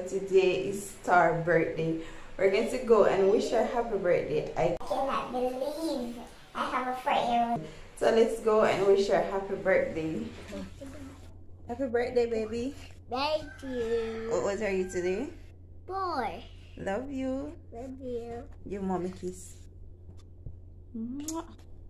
today is Star's birthday. We're going to go and wish her happy birthday. I cannot believe I have a 4-year-old. So let's go and wish her happy birthday. Happy birthday, baby. Thank you. What are you today? Boy. Love you. Love you. Give mommy a kiss. Mwah.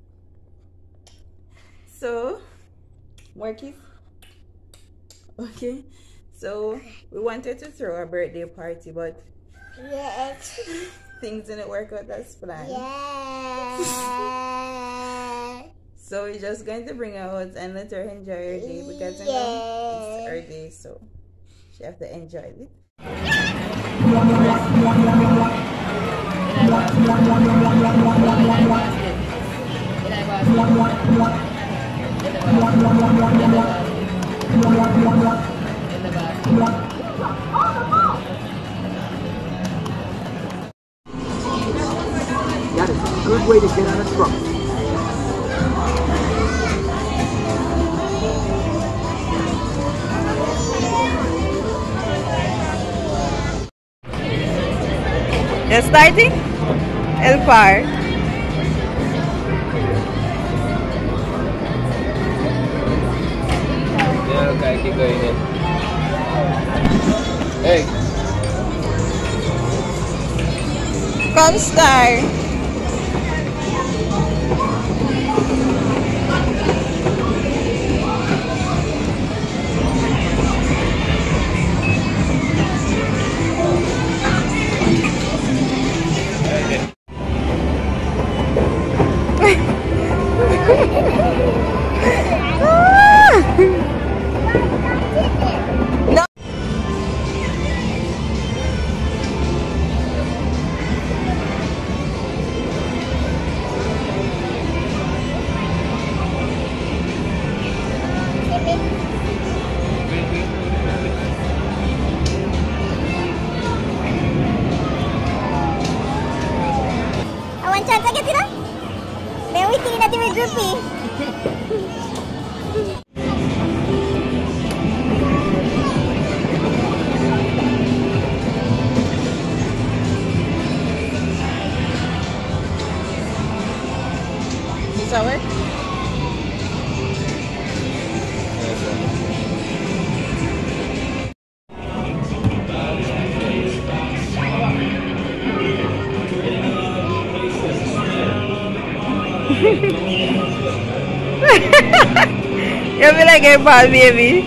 So, more kiss. Okay. So we wanted to throw a birthday party, but yes, things didn't work out as planned. Yes. So we're just going to bring her out and let her enjoy her day because you know it's her day, so she have to enjoy it. That is a good way to get out of trouble. Just starting? El Par. Yeah, okay, keep going in. Hey! Come, Starr. No. I want chance agad sila. May wiki natin may groupie. Does that work? You'll be like a ball baby.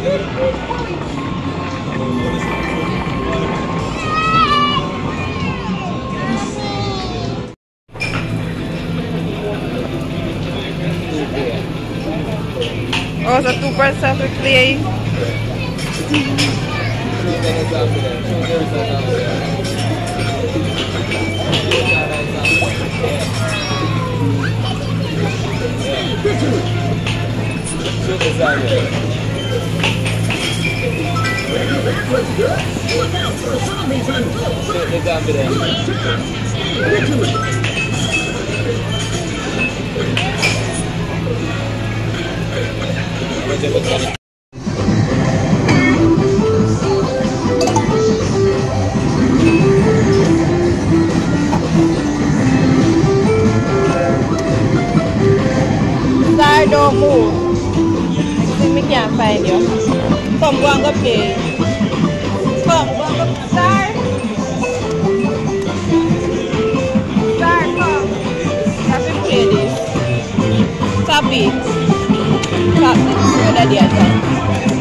Oh, sa 2% sa clay. Starr, don't move. We can't find you. Come, go and go play. Come, go and go. Starr! Starr, come. You have to play this. Stop it. Stop this. Your daddy has done.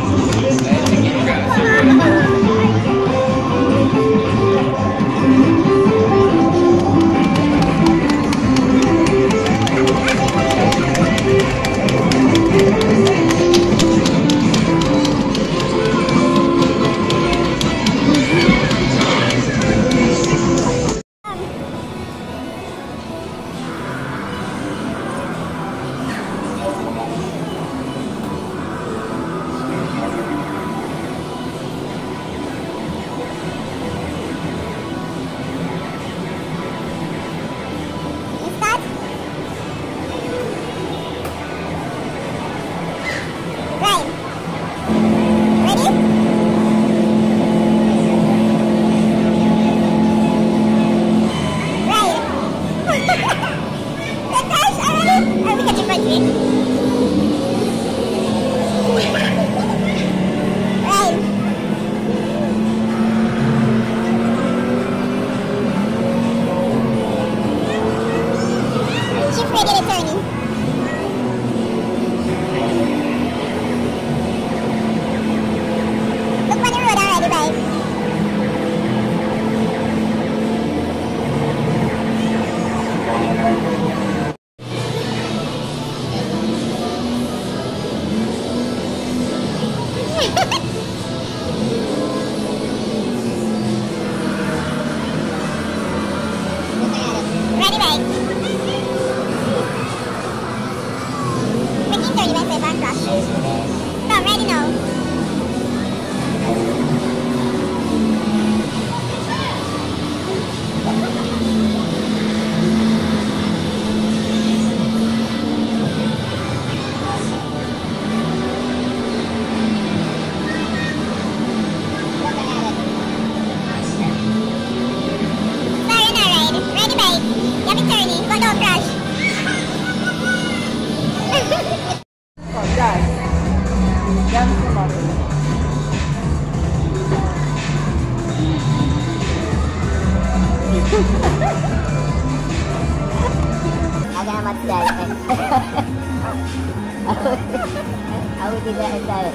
Aku tidak tahu.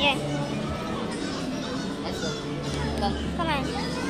Yeah. Let's go. Go. Come on.